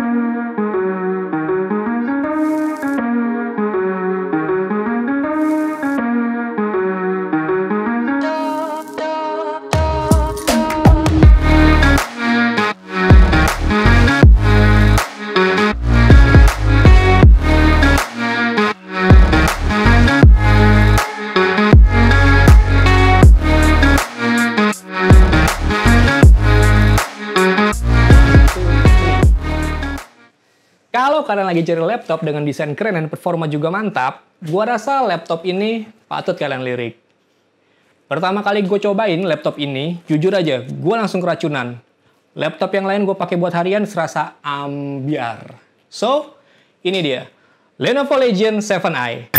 Kalau kalian lagi cari laptop dengan desain keren dan performa juga mantap, gua rasa laptop ini patut kalian lirik. Pertama kali gue cobain laptop ini, jujur aja, gue langsung keracunan. Laptop yang lain gue pakai buat harian serasa ambiar. So, ini dia, Lenovo Legion 7i.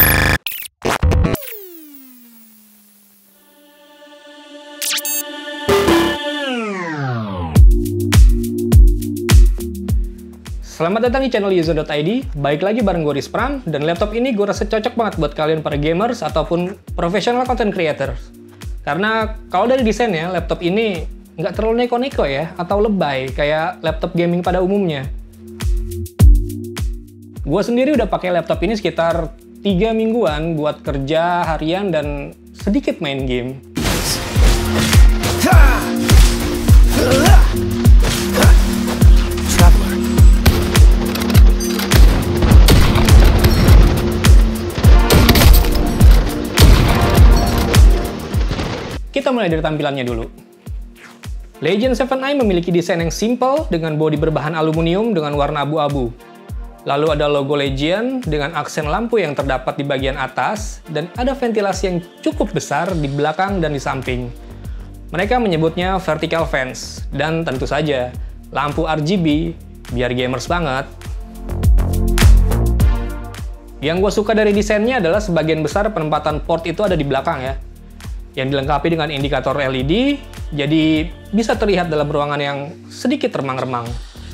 Selamat datang di channel Yuzo.id, baik lagi bareng gue Rispram, dan laptop ini gue rasa cocok banget buat kalian para gamers ataupun professional content creator. Karena kalau dari desainnya, laptop ini nggak terlalu neko-neko ya, atau lebay kayak laptop gaming pada umumnya. Gue sendiri udah pakai laptop ini sekitar 3 mingguan buat kerja harian dan sedikit main game. Kita mulai dari tampilannya dulu. Legion 7i memiliki desain yang simple dengan bodi berbahan aluminium dengan warna abu-abu. Lalu ada logo Legion dengan aksen lampu yang terdapat di bagian atas dan ada ventilasi yang cukup besar di belakang dan di samping. Mereka menyebutnya vertical fans dan tentu saja lampu RGB biar gamers banget. Yang gue suka dari desainnya adalah sebagian besar penempatan port itu ada di belakang ya, yang dilengkapi dengan indikator LED, jadi bisa terlihat dalam ruangan yang sedikit remang-remang.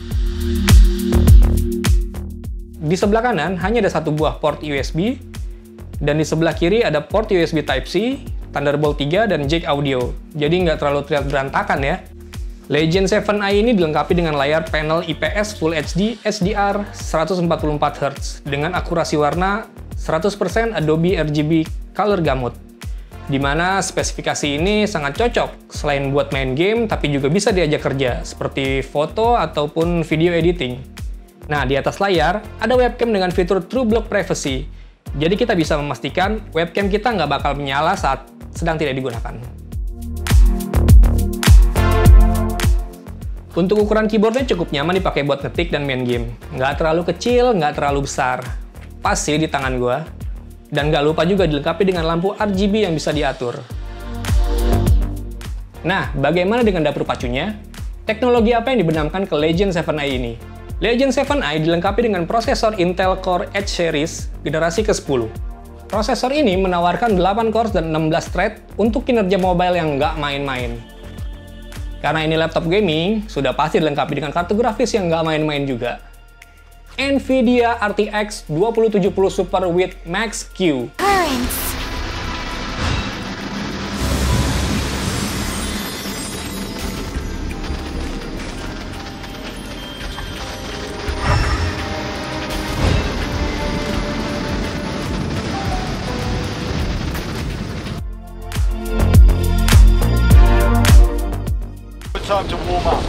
Di sebelah kanan hanya ada satu buah port USB, dan di sebelah kiri ada port USB Type-C, Thunderbolt 3, dan jack audio, jadi nggak terlalu terlihat berantakan ya. Legion 7i ini dilengkapi dengan layar panel IPS Full HD SDR 144Hz dengan akurasi warna 100% Adobe RGB Color Gamut. Di mana spesifikasi ini sangat cocok selain buat main game, tapi juga bisa diajak kerja, seperti foto ataupun video editing. Nah, di atas layar ada webcam dengan fitur True Block Privacy, jadi kita bisa memastikan webcam kita nggak bakal menyala saat sedang tidak digunakan. Untuk ukuran keyboardnya cukup nyaman dipakai buat ngetik dan main game. Nggak terlalu kecil, nggak terlalu besar. Pas sih di tangan gua. Dan nggak lupa juga dilengkapi dengan lampu RGB yang bisa diatur. Nah, bagaimana dengan dapur pacunya? Teknologi apa yang dibenamkan ke Legion 7i ini? Legion 7i dilengkapi dengan prosesor Intel Core Edge Series generasi ke-10. Prosesor ini menawarkan 8 cores dan 16 thread untuk kinerja mobile yang nggak main-main. Karena ini laptop gaming, sudah pasti dilengkapi dengan kartu grafis yang nggak main-main juga. NVIDIA RTX 2070 Super with Max-Q. Time to warm up.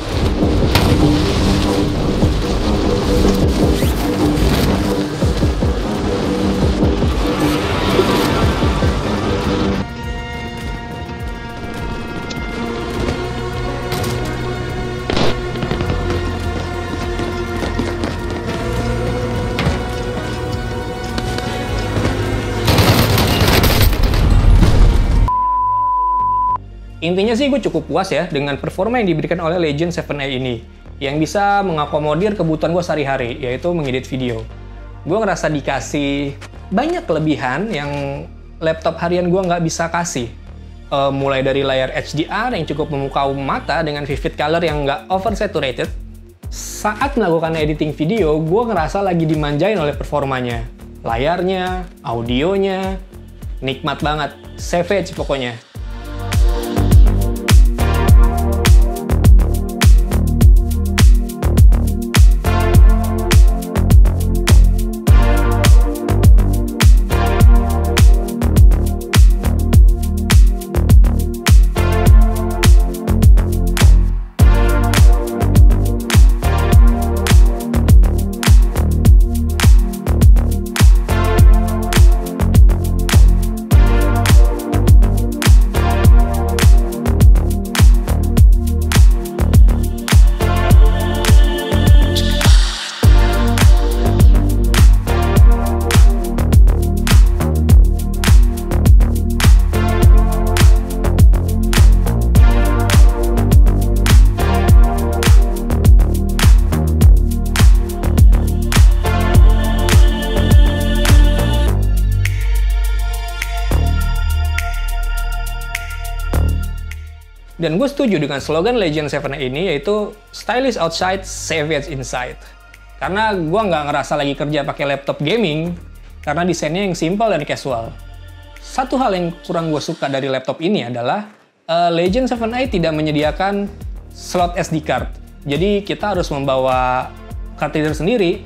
Intinya sih gue cukup puas ya dengan performa yang diberikan oleh Legion 7i ini, yang bisa mengakomodir kebutuhan gue sehari-hari, yaitu mengedit video. Gue ngerasa dikasih banyak kelebihan yang laptop harian gue nggak bisa kasih. Mulai dari layar HDR yang cukup memukau mata dengan vivid color yang nggak oversaturated. Saat melakukan editing video, gue ngerasa lagi dimanjain oleh performanya. Layarnya, audionya, nikmat banget, savage pokoknya. Dan gue setuju dengan slogan Legion 7 ini, yaitu stylish outside, savage inside. Karena gue nggak ngerasa lagi kerja pakai laptop gaming, karena desainnya yang simple dan casual. Satu hal yang kurang gue suka dari laptop ini adalah Legion 7i tidak menyediakan slot SD card. Jadi kita harus membawa card reader sendiri.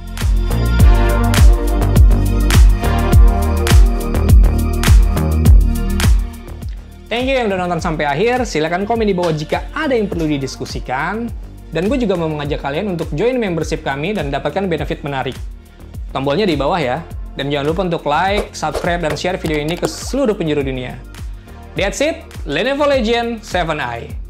Thank you yang udah nonton sampai akhir. Silahkan komen di bawah jika ada yang perlu didiskusikan. Dan gue juga mau mengajak kalian untuk join membership kami dan dapatkan benefit menarik. Tombolnya di bawah ya. Dan jangan lupa untuk like, subscribe, dan share video ini ke seluruh penjuru dunia. That's it, Lenovo Legion 7i.